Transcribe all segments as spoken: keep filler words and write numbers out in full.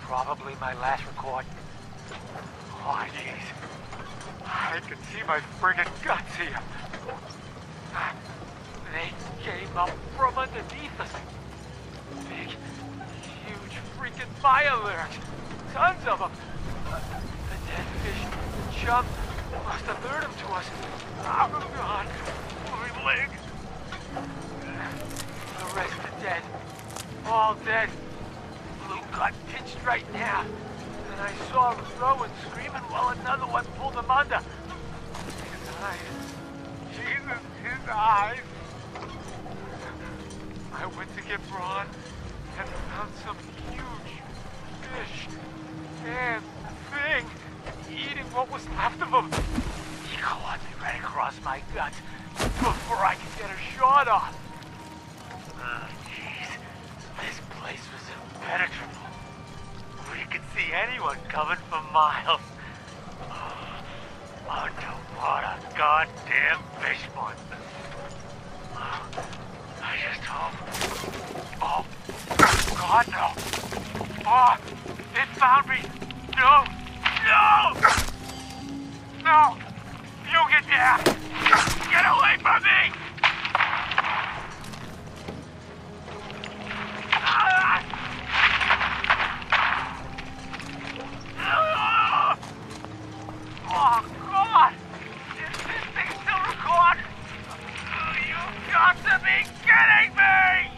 Probably my last record. Oh, jeez. I can see my friggin' guts here. They came up from underneath us. Big, huge freaking fire lurks. Tons of them. The dead fish, the chum, must have lured them to us. Oh, God. My leg. The rest are dead. All dead. Blue got pinched right now. And I saw Rowan screaming while another one pulled him under. His eyes. Jesus, his eyes. I went to get Braun and found some huge fish and thing eating what was left of him. He clawed me right across my guts before I could get a shot off. Oh, jeez. This place was impenetrable. We could see anyone coming for miles. Oh, underwater goddamn fish monster. Oh, I just hope. Oh, God, no. Oh, it found me. No, no, no. You get there. Get away from me. Ah! Oh, God! Is this thing still recording? You've got to be kidding me!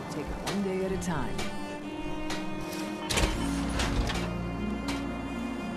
Time.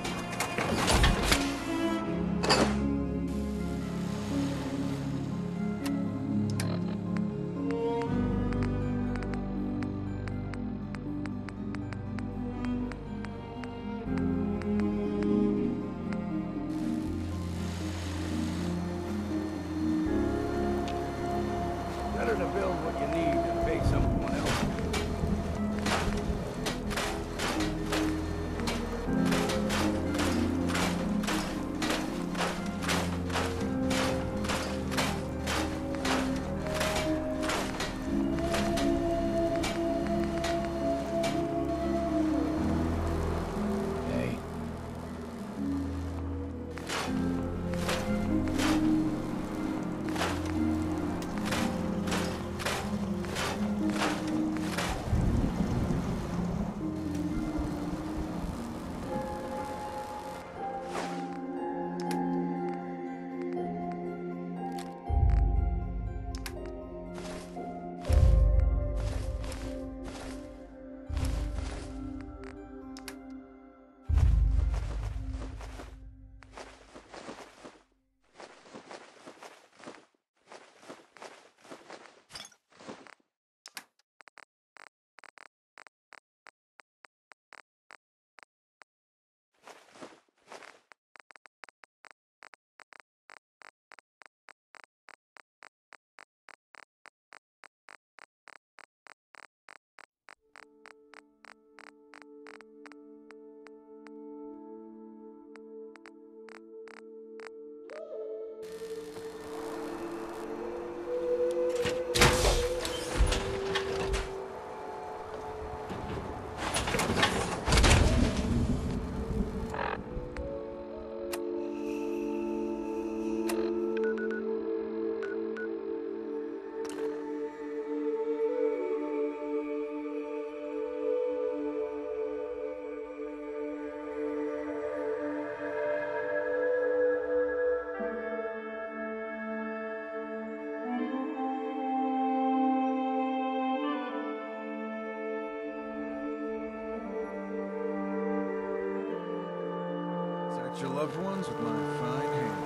protect your loved ones with my fine hand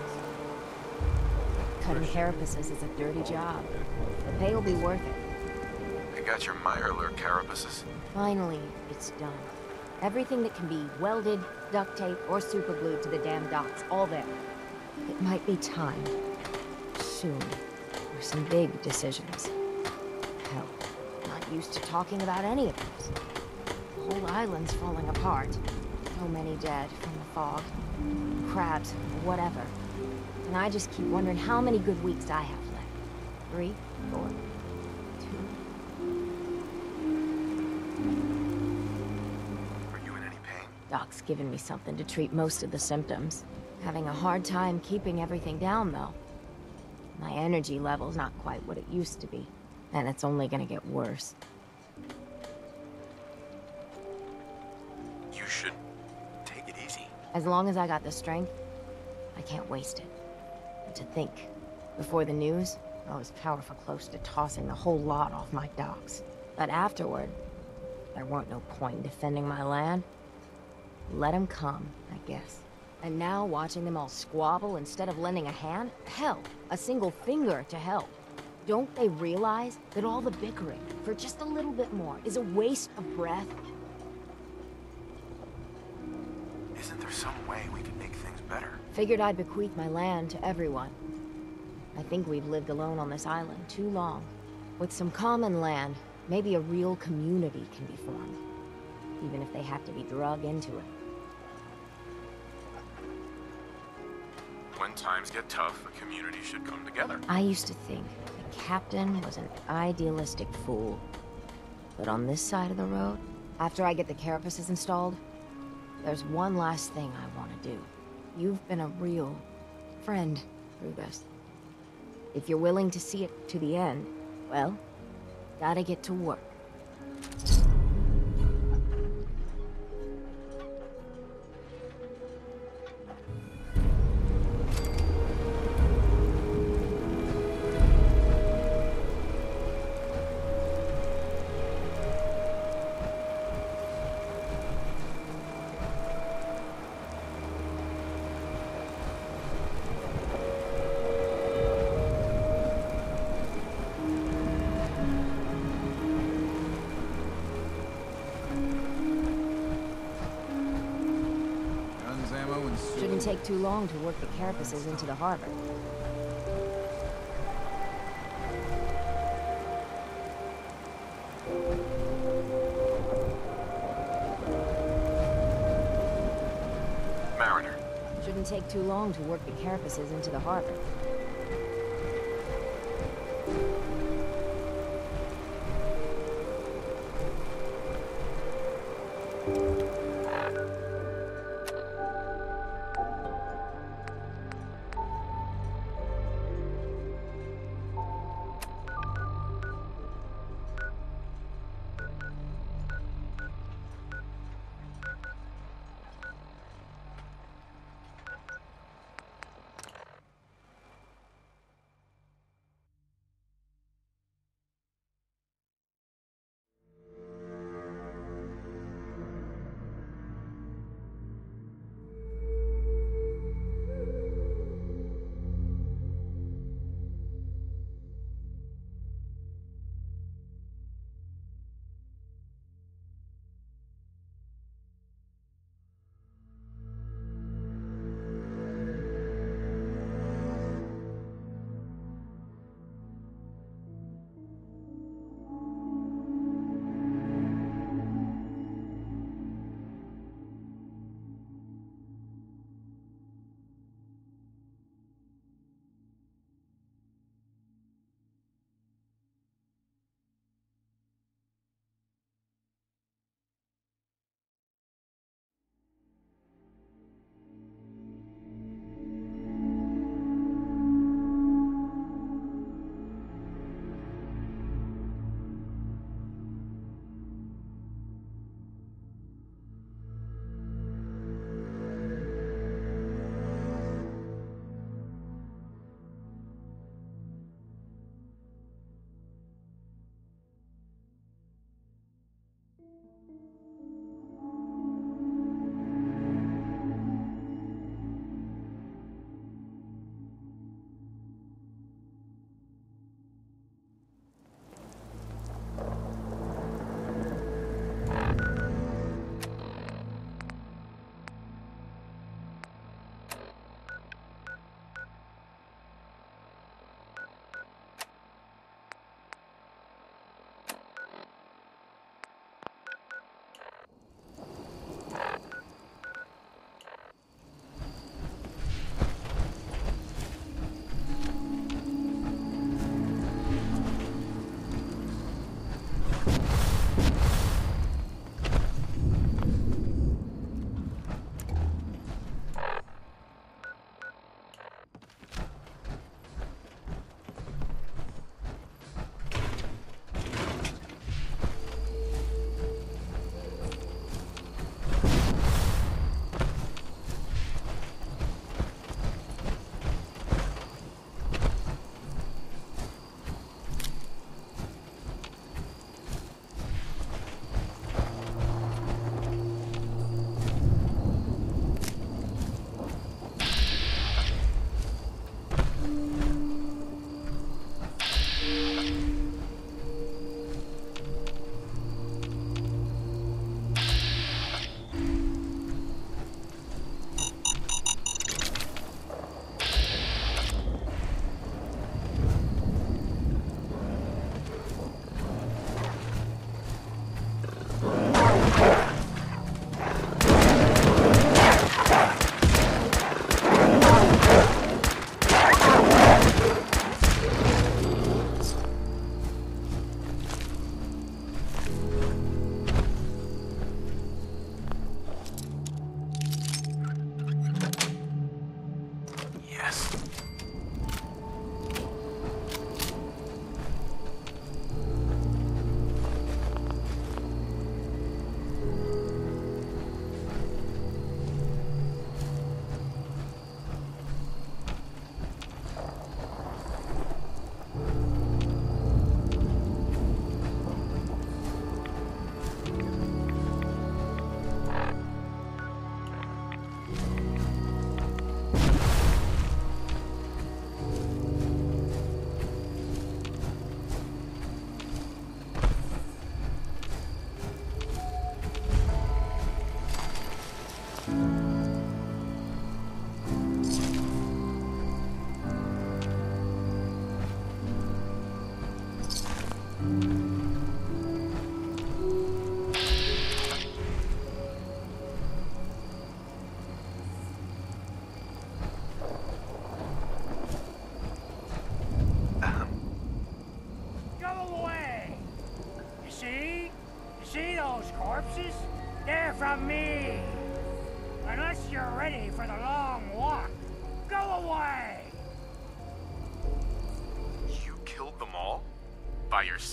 Cutting carapaces is a dirty job. The pay will be worth it. I got your Mirelurk carapaces. Finally, it's done. Everything that can be welded, duct tape, or superglued to the damn docks, all there. It might be time, soon, for some big decisions. Hell, I'm not used to talking about any of this. The whole island's falling apart. So many dead from the fog. Crabs, whatever. And I just keep wondering how many good weeks I have left. Three? Four? Two? Are you in any pain? Doc's given me something to treat most of the symptoms. Having a hard time keeping everything down, though. My energy level's not quite what it used to be. And it's only gonna get worse. You should take it easy. As long as I got the strength, I can't waste it. And to think, before the news, I was powerful close to tossing the whole lot off my docks. But afterward, there weren't no point in defending my land. Let them come, I guess. And now watching them all squabble instead of lending a hand? Hell, a single finger to help. Don't they realize that all the bickering, for just a little bit more, is a waste of breath? Isn't there some way we can make things better? Figured I'd bequeath my land to everyone. I think we've lived alone on this island too long. With some common land, maybe a real community can be formed. Even if they have to be drug into it. When times get tough, a community should come together. I used to think the captain was an idealistic fool. But on this side of the road, after I get the carapaces installed, there's one last thing I want to do. You've been a real friend through this. If you're willing to see it to the end, well, gotta get to work. Shouldn't take too long to work the carapaces into the harbor. Mariner. Shouldn't take too long to work the carapaces into the harbor.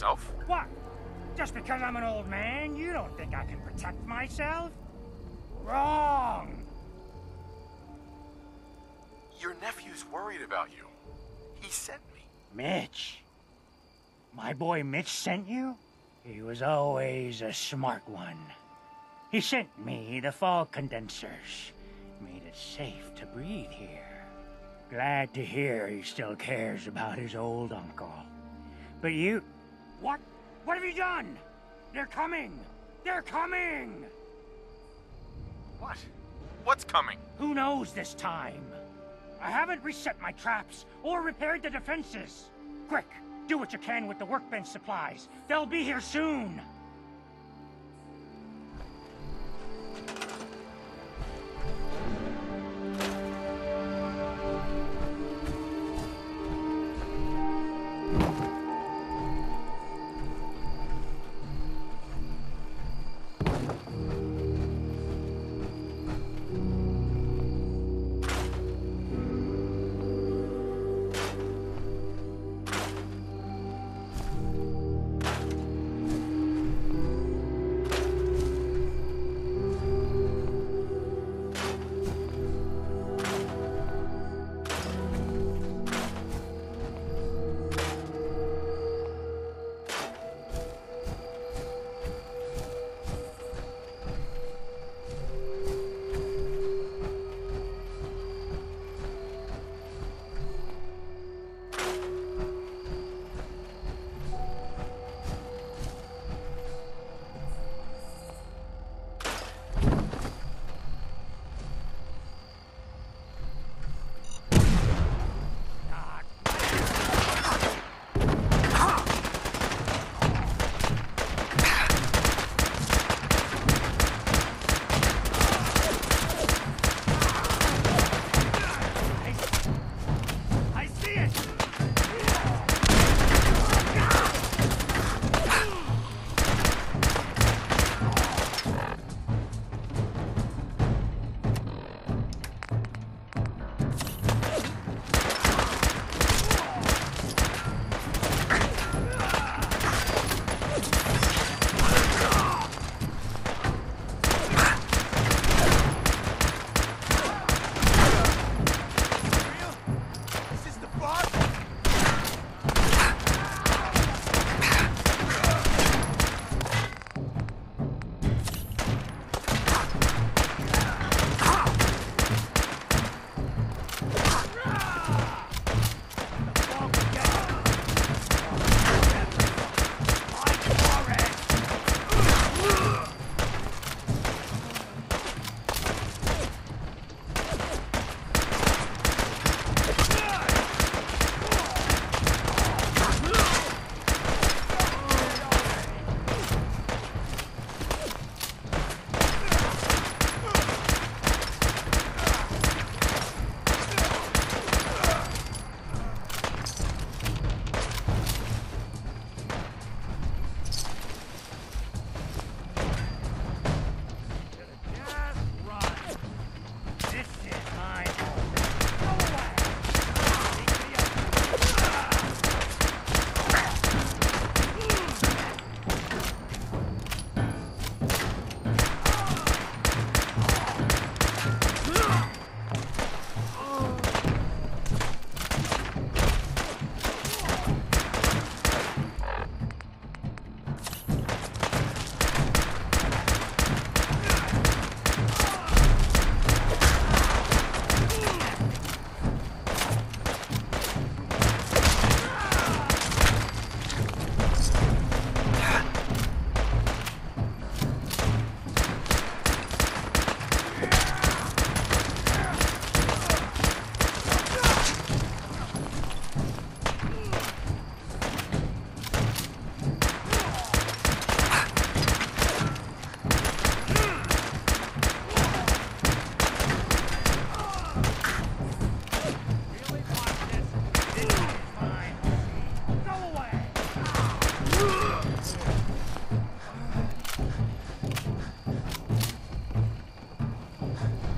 yourself? What? Just because I'm an old man, you don't think I can protect myself? Wrong! Your nephew's worried about you. He sent me. Mitch. My boy Mitch sent you? He was always a smart one. He sent me the fog condensers. Made it safe to breathe here. Glad to hear he still cares about his old uncle. But you... What? What have you done? They're coming! They're coming! What? What's coming? Who knows this time? I haven't reset my traps or repaired the defenses. Quick, do what you can with the workbench supplies. They'll be here soon.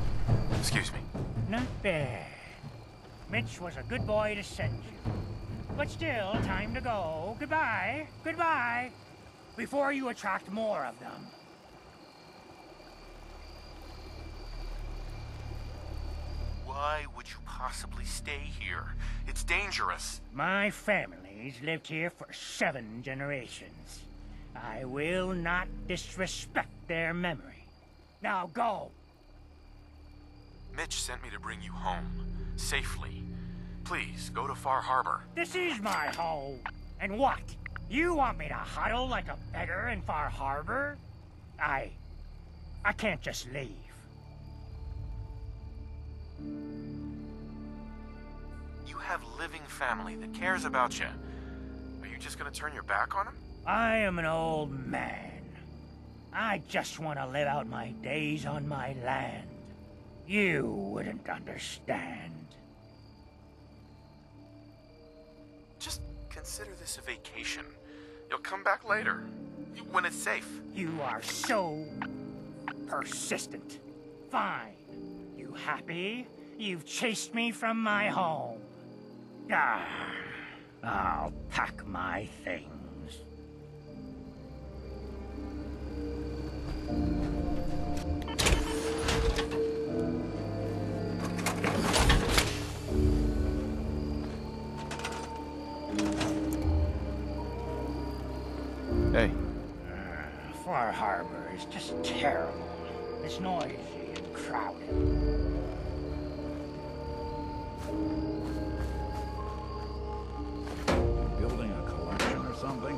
Not bad. Mitch was a good boy to send you. But still, time to go. Goodbye. Goodbye. Before you attract more of them. Why would you possibly stay here? It's dangerous. My family's lived here for seven generations. I will not disrespect their memory. Now go. Mitch sent me to bring you home. Safely. Please, go to Far Harbor. This is my home. And what? You want me to huddle like a beggar in Far Harbor? I... I can't just leave. You have living family that cares about you. Are you just gonna turn your back on them? I am an old man. I just want to live out my days on my land. You wouldn't understand. Just consider this a vacation. You'll come back later, when it's safe. You are so persistent. Fine. You happy? You've chased me from my home. Ah, I'll pack my things. Hey. Uh, Far Harbor is just terrible. It's noisy and crowded. Building a collection or something?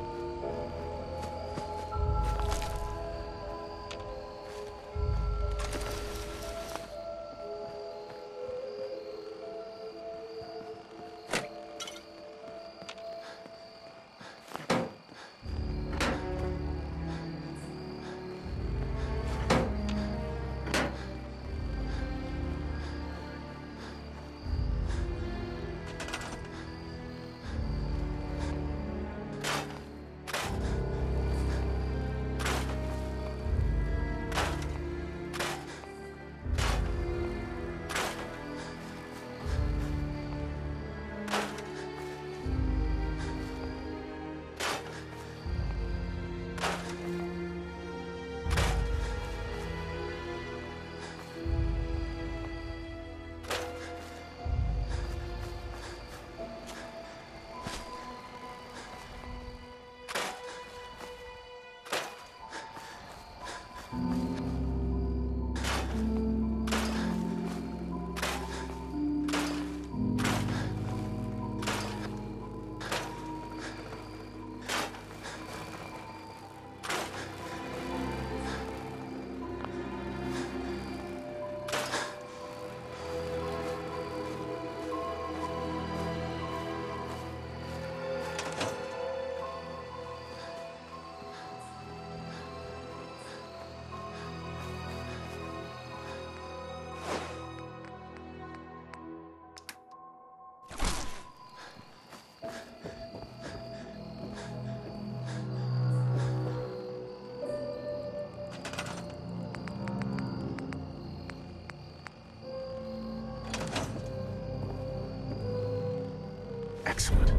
Excellent.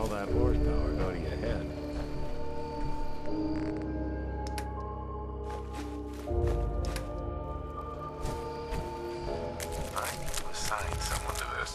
all that horsepower go to your head? I need to assign someone to this.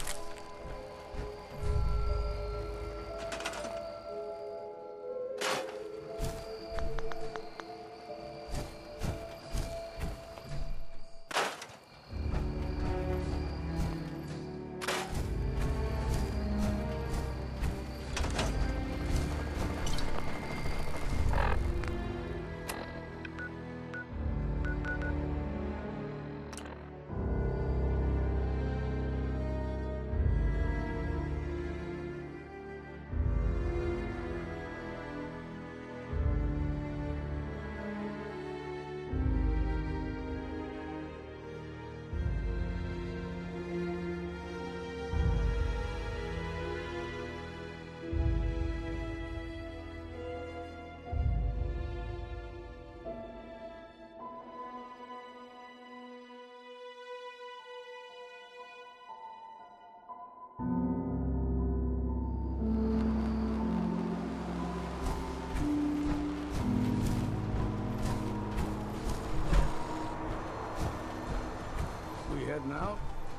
We heading out?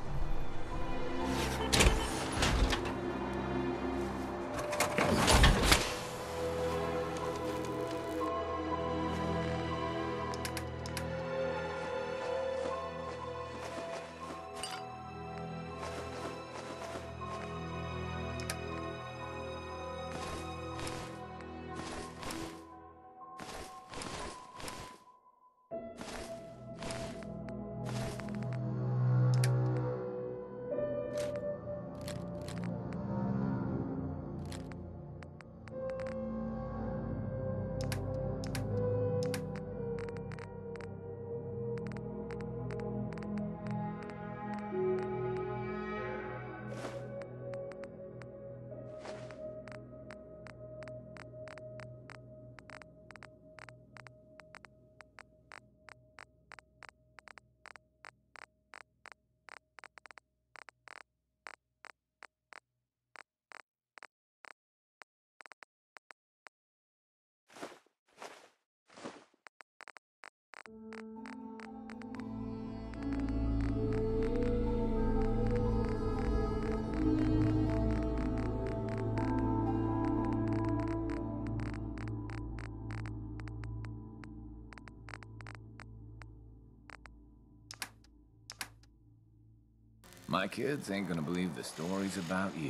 My kids ain't gonna believe the stories about you.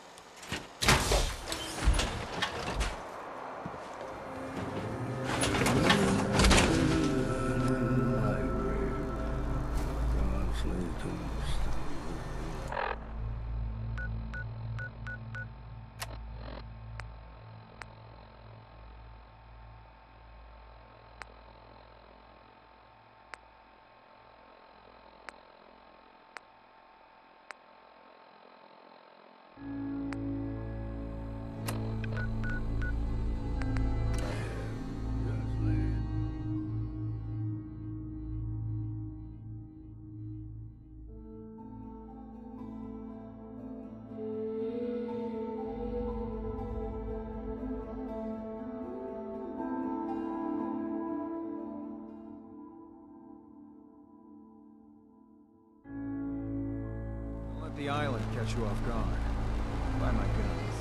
The island catch you off guard. Buy my guns.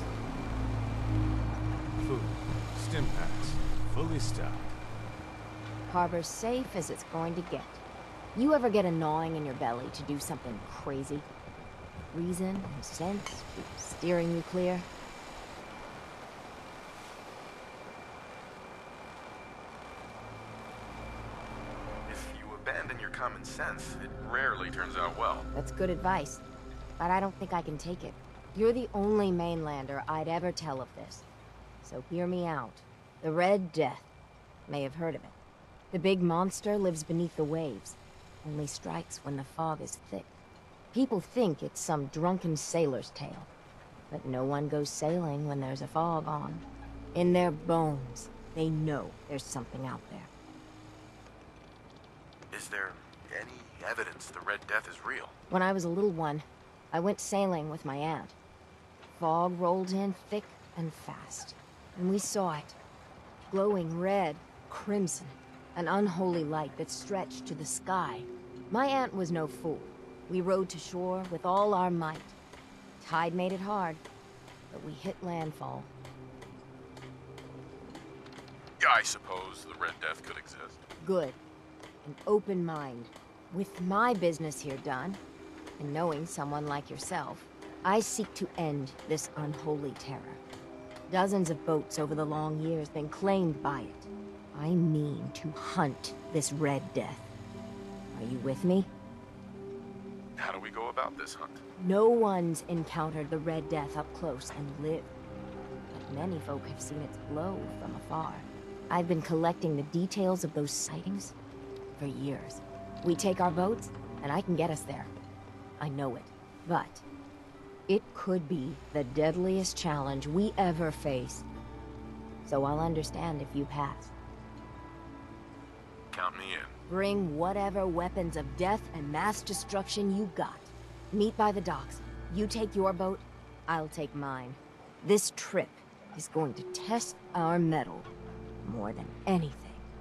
Food, stim packs, fully stocked. Harbor's safe as it's going to get. You ever get a gnawing in your belly to do something crazy? Reason and sense steering you clear? If you abandon your common sense, it rarely turns out well. That's good advice. But I don't think I can take it. You're the only mainlander I'd ever tell of this. So hear me out. The Red Death. May have heard of it. The big monster lives beneath the waves. Only strikes when the fog is thick. People think it's some drunken sailor's tale. But no one goes sailing when there's a fog on. In their bones, they know there's something out there. Is there any evidence the Red Death is real? When I was a little one, I went sailing with my aunt. fog rolled in thick and fast, and we saw it. Glowing red, crimson, an unholy light that stretched to the sky. My aunt was no fool. We rowed to shore with all our might. Tide made it hard, but we hit landfall. Yeah, I suppose the Red Death could exist. Good. An open mind. With my business here done, and knowing someone like yourself, I seek to end this unholy terror. Dozens of boats over the long years been claimed by it. I mean to hunt this Red Death. Are you with me? How do we go about this hunt? No one's encountered the Red Death up close and lived. But many folk have seen its glow from afar. I've been collecting the details of those sightings for years. We take our boats, and I can get us there. I know it. But it could be the deadliest challenge we ever face. So I'll understand if you pass. Count me in. Bring whatever weapons of death and mass destruction you got. Meet by the docks. You take your boat, I'll take mine. This trip is going to test our mettle more than anything.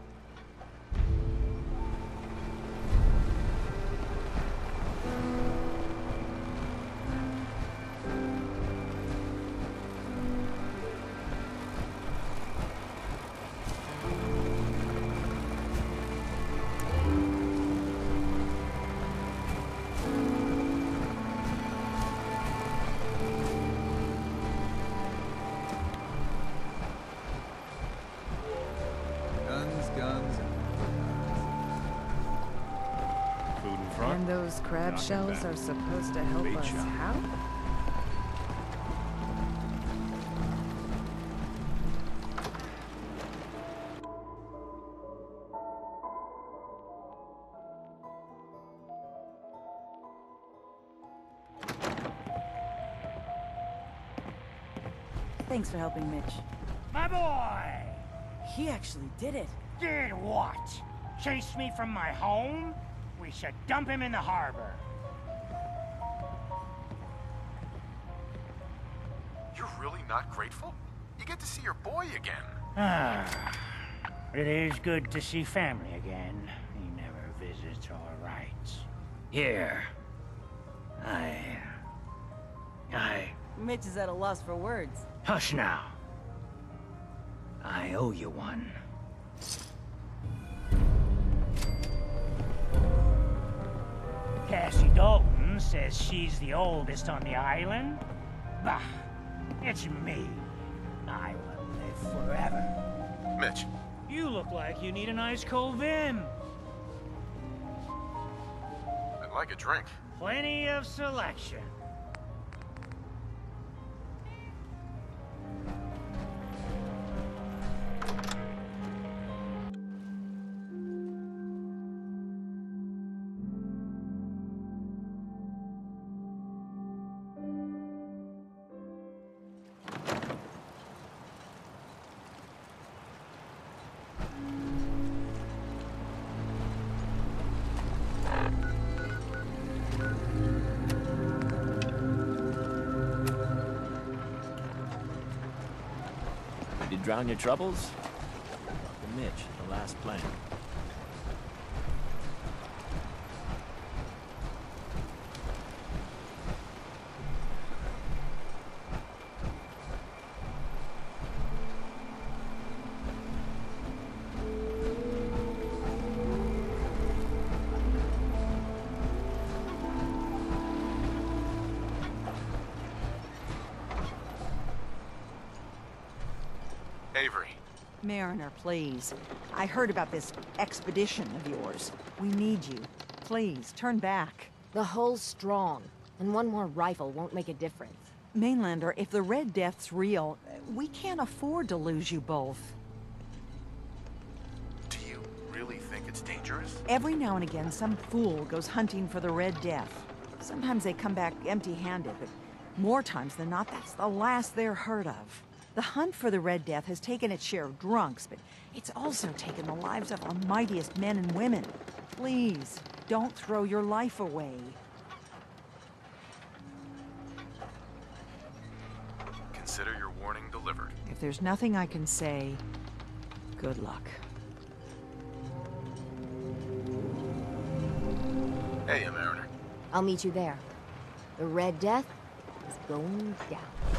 And those crab shells are supposed to help us how? Thanks for helping, Mitch. My boy! He actually did it. Did what? Chased me from my home? We should dump him in the harbor. You're really not grateful? You get to see your boy again. Ah, it is good to see family again. He never visits or writes. Here. I... I... Mitch is at a loss for words. Hush now. I owe you one. Cassie Dalton says she's the oldest on the island. Bah, it's me. I will live forever. Mitch. You look like you need an ice cold Vim. I'd like a drink. Plenty of selection. Drown your troubles? Talk to Mitch, the last plan. Avery. Mariner, please. I heard about this expedition of yours. We need you. Please, turn back. The hull's strong, and one more rifle won't make a difference. Mainlander, if the Red Death's real, we can't afford to lose you both. Do you really think it's dangerous? Every now and again, some fool goes hunting for the Red Death. Sometimes they come back empty-handed, but more times than not, that's the last they're heard of. The hunt for the Red Death has taken its share of drunks, but it's also taken the lives of our mightiest men and women. Please, don't throw your life away. consider your warning delivered. If there's nothing I can say, good luck. Hey, Mariner. I'll meet you there. The Red Death is going down.